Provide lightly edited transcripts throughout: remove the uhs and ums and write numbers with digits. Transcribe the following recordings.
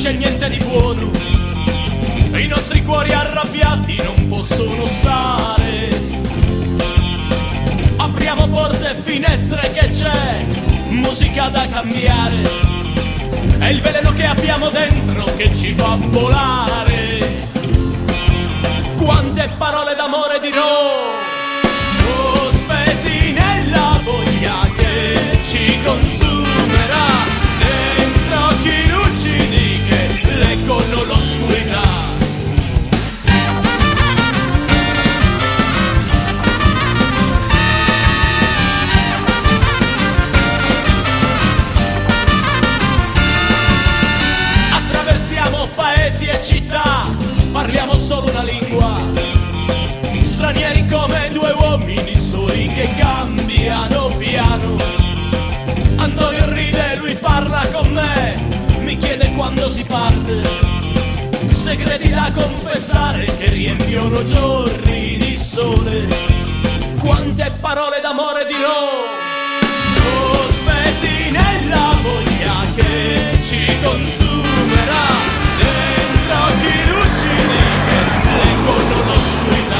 c'è niente di buono e i nostri cuori arrabbiati non possono stare. Apriamo porte e finestre che c'è musica da cambiare, è il veleno che abbiamo dentro che ci fa volare. Quante parole d'amore dirò, sospesi nella voglia che ci consumerà, dentro occhi lucidi che leggono l'oscurità. Attraversiamo paesi e città, parliamo solo una lingua, stranieri come due uomini soli che cambiano piano. Antonio ride, lui parla con me, mi chiede quando si parte, segreti da confessare che riempiono giorni di sole. Quante parole d'amore dirò, sospesi nella voglia che ci consumerà, dentro occhi lucidi che leggono l'oscurità.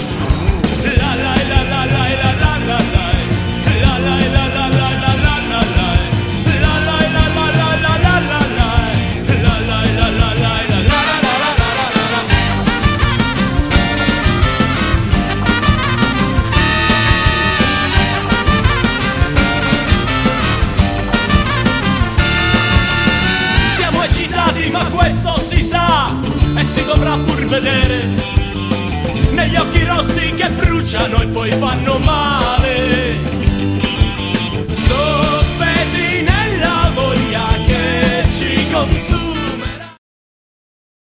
Ma questo si sa e si dovrà pur vedere negli occhi rossi che bruciano e poi fanno male.